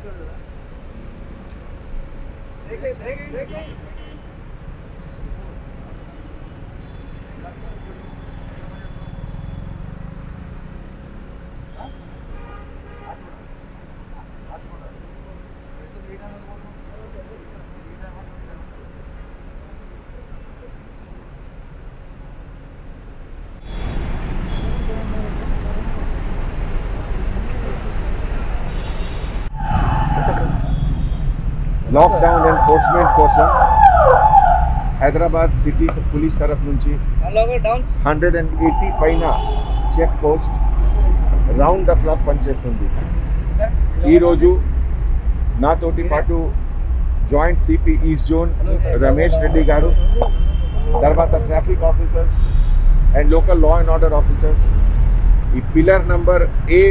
Lockdown enforcement కోసం Hyderabad city police తరఫు నుంచి 180 పైన check post round the clock పనిచేస్తుంది. ఈరోజు నాతోటి పాటు joint CP east zone Ramesh Reddy garu, తర్వాత traffic officers and local law and order officers ఈ pillar number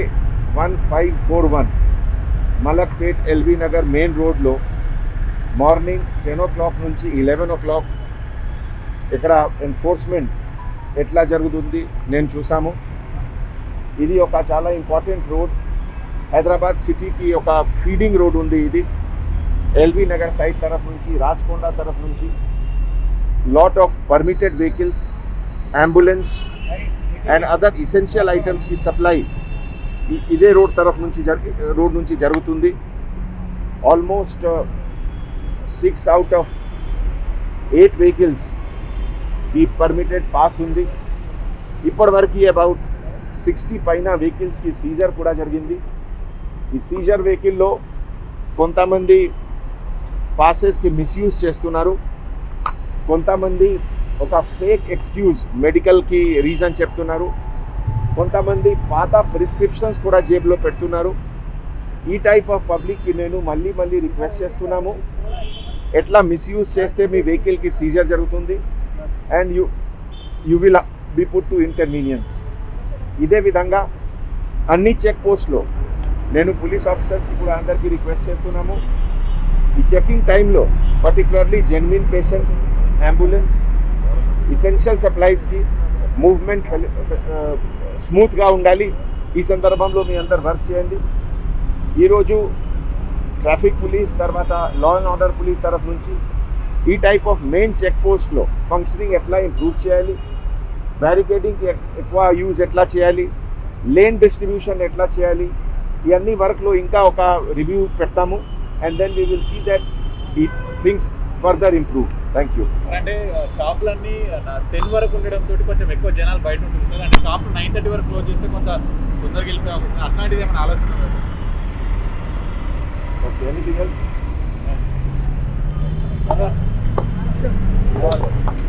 A1541 Malakpet LB Nagar main రోడ్లో మార్నింగ్ 10 o'clock నుంచి 11 o'clock ఇక్కడ ఎన్ఫోర్స్మెంట్ ఎట్లా జరుగుతుంది నేను చూసాము. ఇది ఒక చాలా ఇంపార్టెంట్ రోడ్, హైదరాబాద్ సిటీకి ఒక ఫీడింగ్ రోడ్ ఉంది. ఇది ఎల్బీ నగర్ సైడ్ తరఫు నుంచి, రాచకొండ తరఫు నుంచి lot of permitted vehicles, ambulance and other essential ఐటమ్స్కి సప్లై ఇదే రోడ్ తరఫు నుంచి జరుగుతుంది. ఆల్మోస్ట్ 6 out of 8 vehicles ఈ పర్మిటెడ్ పాస్ ఉంది. ఇప్పటివరకు అబౌట్ 60 పైన వెహికల్స్కి సీజర్ కూడా జరిగింది. ఈ సీజర్ వెహికల్లో కొంతమంది పాసెస్కి మిస్యూజ్ చేస్తున్నారు, కొంతమంది ఒక ఫేక్ ఎక్స్క్యూజ్ మెడికల్కి రీజన్ చెప్తున్నారు, కొంతమంది పాత ప్రిస్క్రిప్షన్స్ కూడా జేబులో పెడుతున్నారు. ఈ టైప్ ఆఫ్ పబ్లిక్కి నేను మళ్ళీ రిక్వెస్ట్ చేస్తున్నాము, ఎట్లా మిస్యూజ్ చేస్తే మీ వెహికల్కి సీజర్ జరుగుతుంది and you will be put to inconvenience. ఇదే విధంగా అన్ని చెక్ పోస్ట్లో నేను పోలీస్ ఆఫీసర్స్కి కూడా అందరికీ రిక్వెస్ట్ చేస్తున్నాము, ఈ చెకింగ్ టైంలో particularly genuine patients, ambulance, essential సప్లైస్కి మూవ్మెంట్ స్మూత్గా ఉండాలి. ఈ సందర్భంలో మీ అందరు వర్క్ చేయండి. ఈరోజు ట్రాఫిక్ పోలీస్ తర్వాత లా అండ్ ఆర్డర్ పోలీస్ తరఫు నుంచి ఈ టైప్ ఆఫ్ మెయిన్ చెక్ పోస్ట్లో ఫంక్షనింగ్ ఎట్లా ఇంప్రూవ్ చేయాలి, బ్యారికేడింగ్కి ఎక్కువ యూజ్ ఎట్లా చేయాలి, లేన్ డిస్ట్రిబ్యూషన్ ఎట్లా చేయాలి, ఇవన్నీ వర్క్లో ఇంకా ఒక రివ్యూ పెడతాము and then we will see that ఈ things further improve. Thank you. అంటే షాపులన్నీ 10 వరకు ఉండడంతో కొంచెం ఎక్కువ జనాలు బయట ఉంటున్నారు, అంటే షాపులు 9:30 వరకు క్లోజ్ చేస్తే కొంత తొందరగా వెళ్ళిపోయి అట్లాంటిది ఏమైనా ఆలోచన? Okay, anything else?